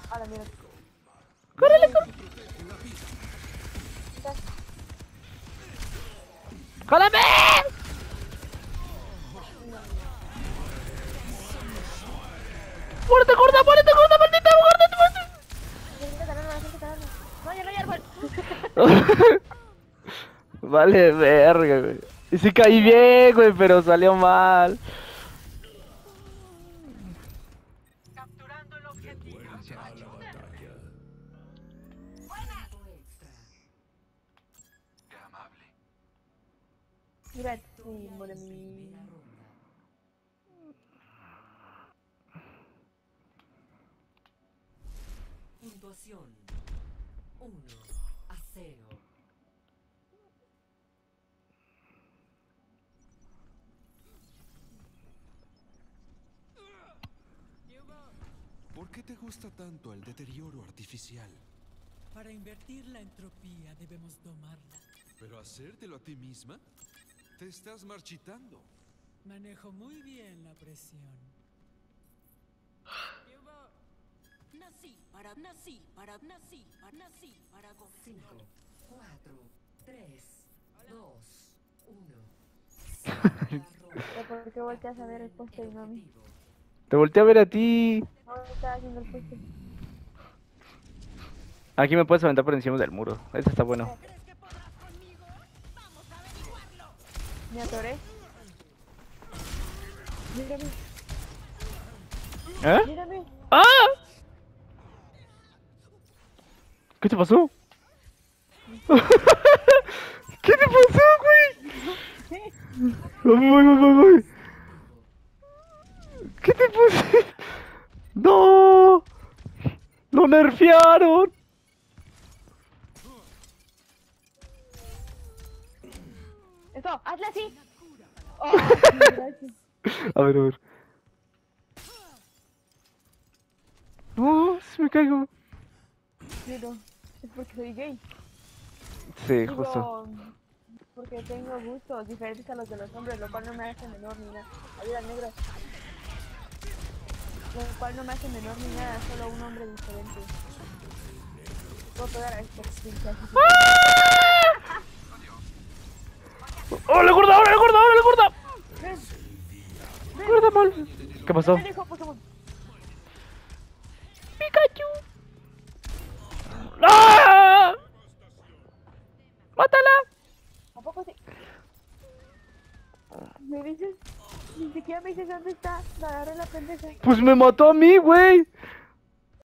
A la mierda. ¡Córrele, córrele! ¡Jálame! ¡Muérete, gorda, muérete, gorda, maldita, muérete! No, ya no hay árbol. Vale, verga, güey. Y sí caí bien, güey, pero salió mal. Capturando el objetivo. Qué amable. Mira, sí, por mí. Puntuación 1-0. ¿Por qué te gusta tanto el deterioro artificial? Para invertir la entropía debemos domarla. ¿Pero hacértelo a ti misma? Te estás marchitando. Manejo muy bien la presión. Nací para 5, 4, 3, 2, 1. ¿Por qué volteas a ver el poste y no a mí? Te volteé a ver a ti. No, estaba haciendo el poste. Aquí me puedes aventar por encima del muro. Este está bueno. Me atoré. Mírame, ¿Eh? mírame. ¡Ah! ¿Qué te pasó? ¿Qué te pasó, güey? Voy. ¿Qué te pasó? ¡No! ¡Lo nerfearon! Eso, hazle así. Oh, gracias. A ver. No, si me caigo. Pero es porque soy gay. Sí, justo. Digo, porque tengo gustos diferentes a los de los hombres, lo cual no me hace menor ni nada. Ayuda al negro. Lo cual no me hace menor ni nada, solo un hombre diferente. Puedo pegar a este pinche así. ¡Hola, gorda! ¡Hola, gorda! ¡Hola, gorda! Ven, ¡Gorda mal! ¿Qué pasó? ven, hijo Pokémon. ¡Pikachu! ¡Ah! ¡Mátala! ¿A poco sí? ¿Me dices? Ni siquiera me dices dónde está. La agarré la pendeja. Pues me mató a mí, güey.